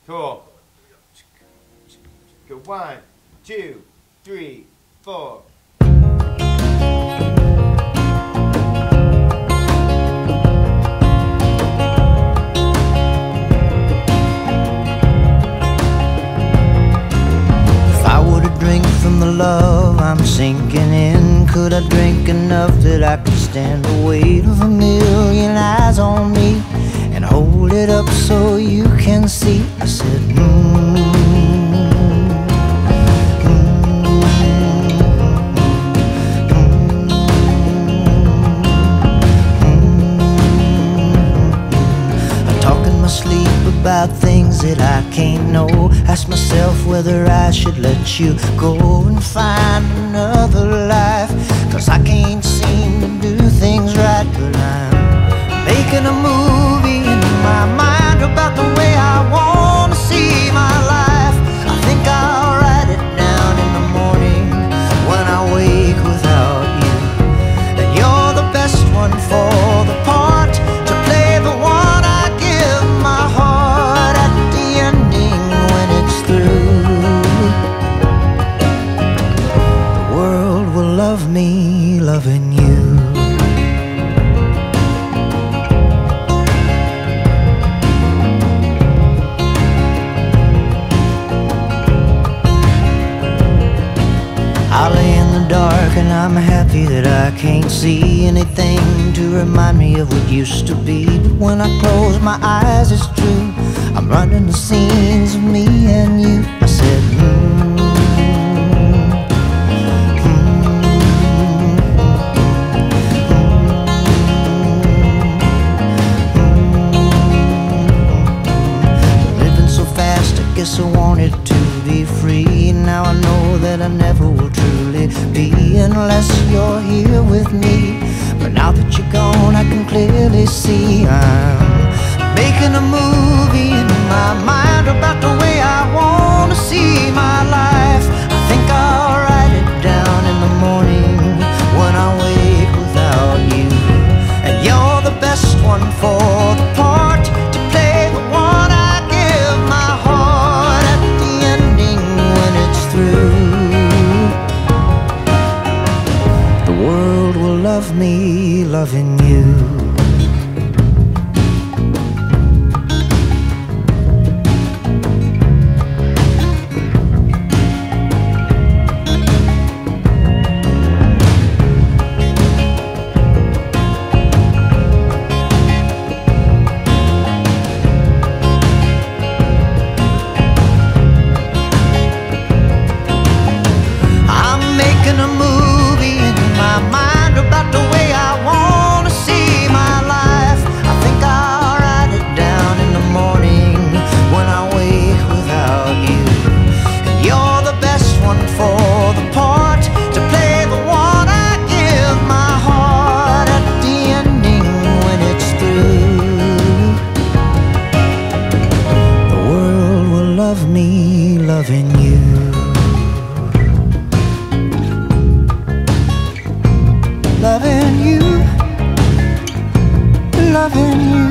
Cool. Go 1, 2, 3, 4. If I were to drink from the love I'm sinking in, could I drink enough that I could stand the weight of a million eyes on me and hold it up so you can see? I said, I talk in my sleep about things that I can't know. Ask myself whether I should let you go and find another life, 'cause I can't seem to do things right. But I'm making a movie in my mind about the way I want to see my life. I think I'll write it down in the morning when I wake without you. And you're the best one for the part, to play the one I give my heart at the ending when it's through. The world will love me loving you. I lay in the dark and I'm happy that I can't see anything to remind me of what used to be. But when I close my eyes, it's true, I'm running the scenes of me and you. I said, living so fast, I guess I wanted to be free. Now I know that I never will truly be unless you're here with me. But now that you're gone, I can clearly see I'm making a movie in my mind about the way I want to see my life. I think I'll write it down in the morning when I wake without you. And you're the best one for the part, to play the one I give my heart at the ending when it's through. The world will love me loving you. A movie in my mind about the way I want to see my life. I think I'll write it down in the morning when I wake without you. And you're the best one for the part, to play the one I give my heart at the ending when it's through. The world will love me loving you. Loving you, loving you.